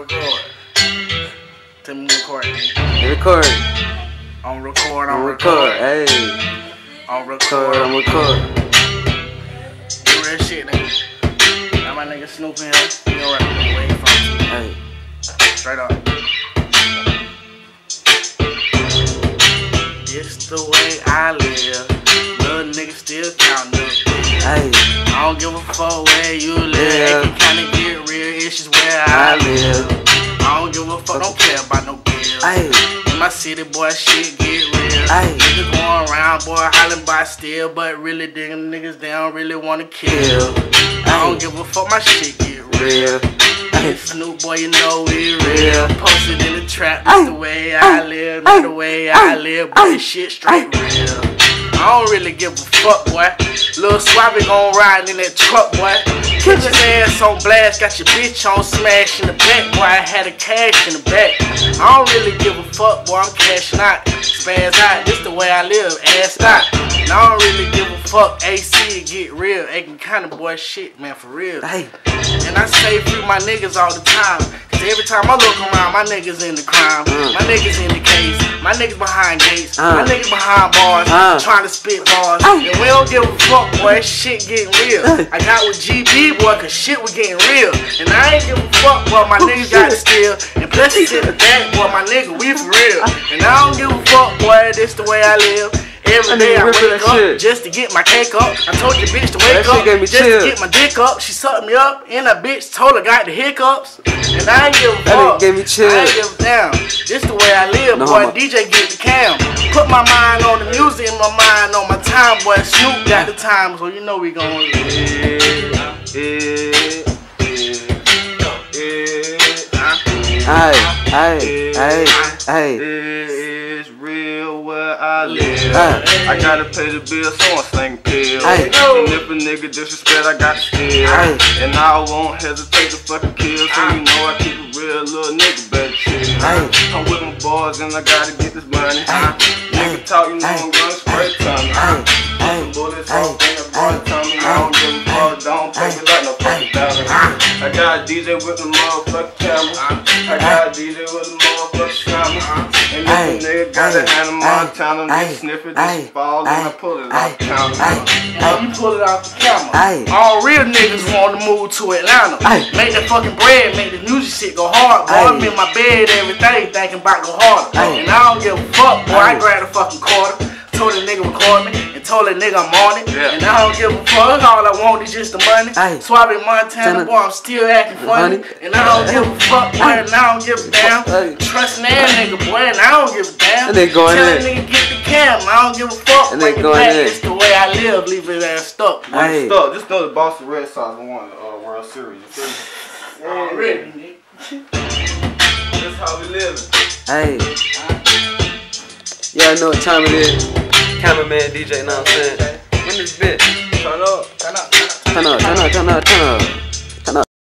record. Tell me record. Record. On record, on record. Hey. On record, on record. Do real shit, nigga. Now my nigga SNOOP in here. You know where I'm from. Hey. Straight up. This the way I live. Little nigga still counting up. Hey. I don't give a fuck where you live. It can kinda get real. It's just where I live. I don't give a fuck. Don't care about no bills. Hey. In my city, boy, shit get real. Ay. Niggas going around, boy, hollering by still, but really digging niggas, they don't really wanna kill. I don't give a fuck, my shit get real. Hey, SNOOP, boy, you know we real. Posted in the trap, that's the way I live, that's the way I live, boy, this shit straight real. I don't really give a fuck, boy. Lil SUAVE gon' ride in that truck, boy. Put your ass on blast, got your bitch on smash in the back, boy. I had a cash in the back. I don't really give a fuck, boy. I'm cashing out, spans out. This the way I live, ass out. And I don't really give a fuck. AC get real, acting kinda boy shit, man, for real. Hey. And I say free my niggas all the time. Cause every time I look around, my niggas in the crime. My niggas in the case. My niggas behind gates. My niggas behind bars. Trying to spit bars. And we don't give a fuck, boy. Shit getting real. I got with GB, boy, cause shit was getting real. And I ain't give a fuck, boy. My niggas got to steal. And plus it's in the back, boy. My nigga, we for real. And I don't give a fuck, boy. This the way I live. Every day I wake up just to get my cake up. I told your bitch to wake up just to get my dick up. She sucked me up and a bitch told her got the hiccups. And I ain't give a fuck. Gave me chills. I ain't give a damn. This the way I live, boy. DJ get the cam. Put my mind on the music and my mind on my time, boy. SNOOP got the time, so you know we gon' live. It's real where I live. I gotta pay the bill, so I'm slinging pills. And if a nigga disrespect, I got to steal. And I won't hesitate to fucking kill. So you know I keep it real, little nigga better chill. I'm with my boys and I gotta get this money. Nigga talk, you know I'm gonna spray tummy. Some bullets all in the front tummy. I don't give a fuck, don't pay me like no fucking dollar. I got a DJ with the motherfucking camera. I got a DJ with the motherfucking camera. And if a nigga got a hand in Montana, they sniff it, just fall and I pull it off the camera. And you pull it off the camera. All real niggas want to move to Atlanta. Make that fucking bread, make the music shit go hard. Boy, I'm in my bed every day thinking about go harder. And I don't give a fuck, boy. I grab a fucking quarter. Told the nigga record me and told the nigga I'm on it. And I don't give a fuck, all I want is just the money. SUAVE Montana, boy, I'm still acting funny. And I don't give a fuck, boy, and I don't give a damn. Trusting that nigga, boy, and I don't give a damn. Tell that nigga get the cam, I don't give a fuck. Bring it back, it's the way I live, leave his ass stuck. Stuck. Just know the Boston Red Sox won the World Series. You feel me? Already, nigga. That's how we living. Hey. Y'all know what time it is. Cameraman, DJ, know what I'm saying? When this bitch? Turn up, turn up, turn up. Turn up, turn up, turn up, turn up.